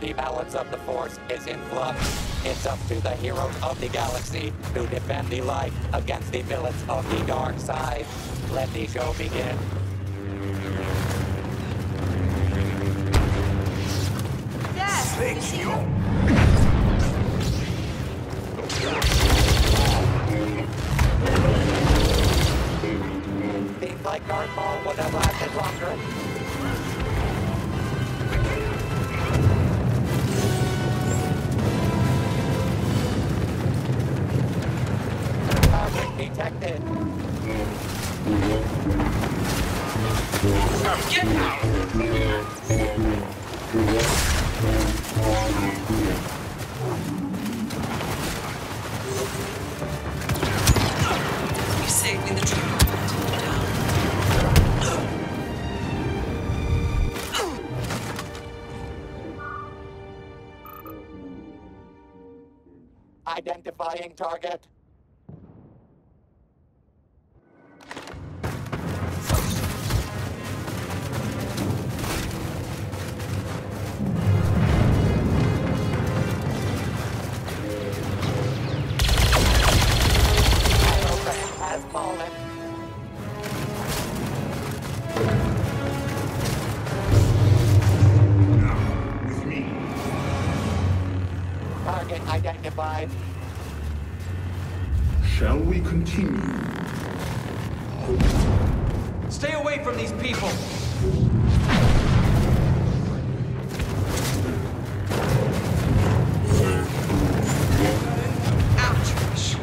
The balance of the Force is in flux. It's up to the heroes of the galaxy to defend the light against the villains of the dark side. Let the show begin. Thank you. Seems like Darth Maul would have lasted longer. Target detected. Get out! You saved me the trouble. Identifying target. Has fallen. Now, with me. Target identified. Shall we continue? Stay away from these people! Ouch!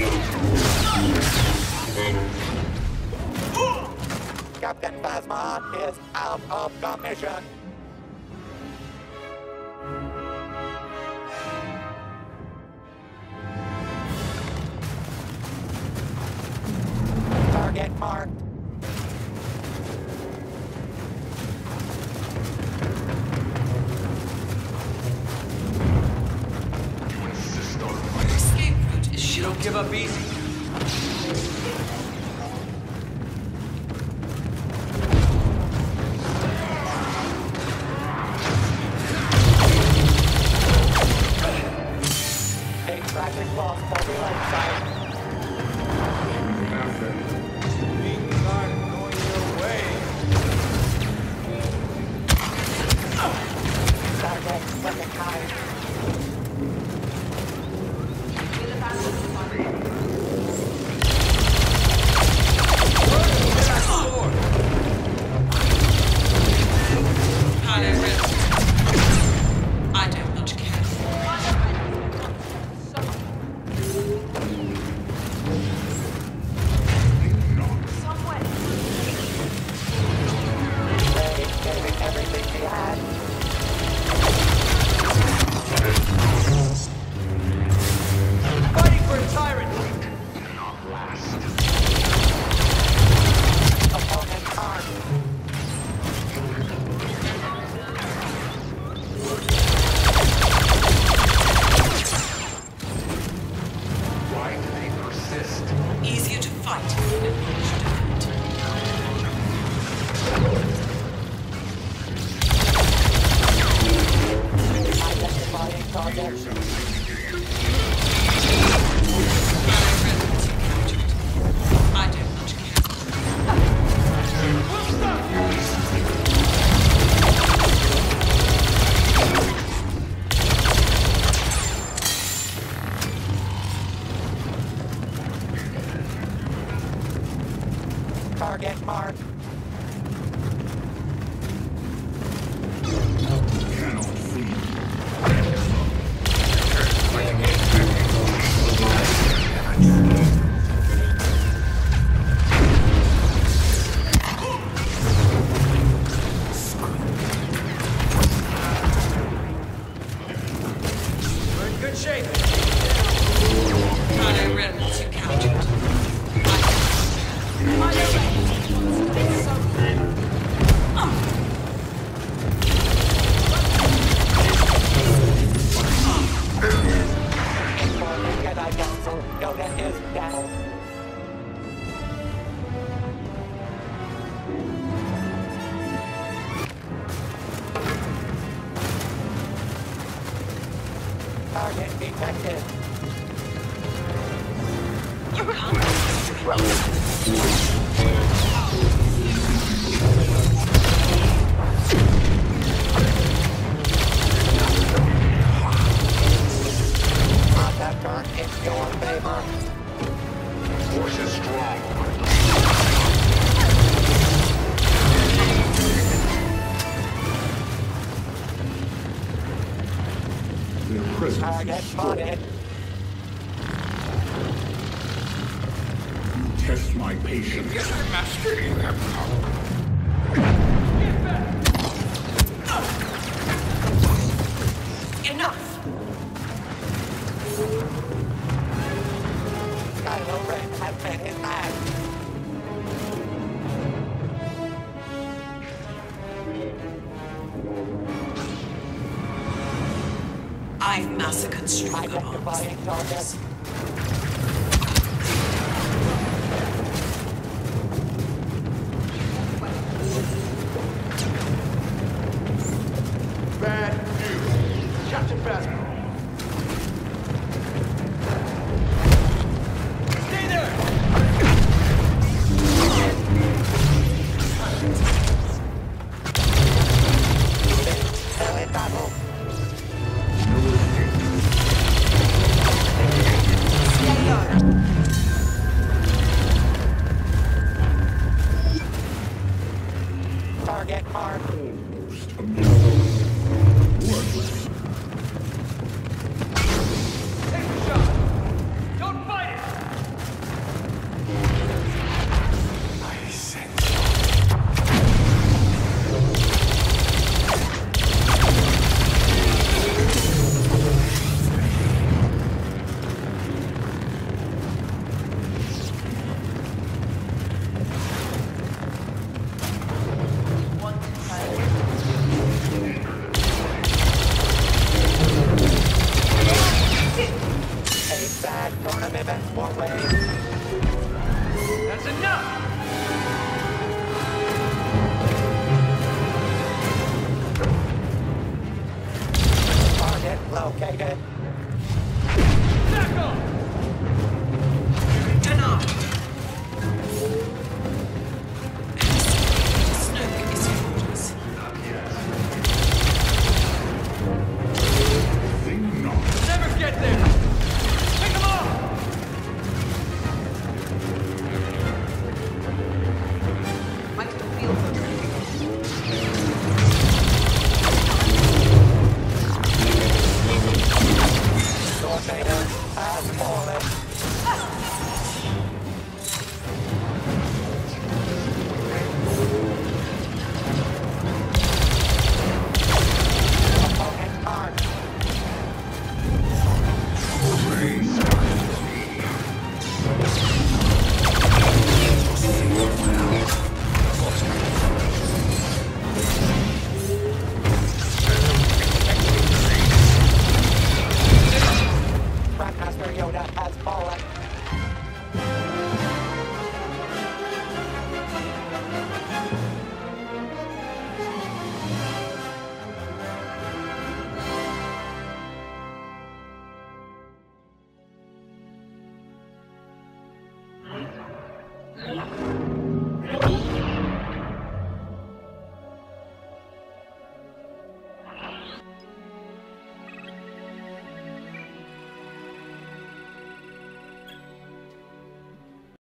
Captain Phasma is out of commission. Target marked. You insist on Our escape route is You don't shut. give up easy. A tragic loss for the light side. Things aren't going your way. Target recognized. Hi, Red. I don't much care. They gave it everything they had. Fighting for a tyrant! Opponent armed. why do they persist? Easier to fight than it should have been. Identifying target. I don't much care. Target marked. Cannot flee. We're in good shape. Prado Reynolds, you captured. I Contact turn in your favor. Force is strong. Their presence Target is strong. spotted. You test my patience. Yes, Master, you have come. Enough! Kylo Ren has been his man. I've massacred Strongholds. Identifying target. Bad news. Captain Phasma. Stay there! Still in battle. Stay low. Target marked. Almost immune. Worthless. Take the shot. Don't fight it! I sense A bad turn of events will wait. that's enough! Target located. Tackle! Denied. Snoke is your orders. Think not. Never get there! Pick him off! I can feel them. Tornado has fallen. Opponent marked. Grandmaster Yoda has fallen.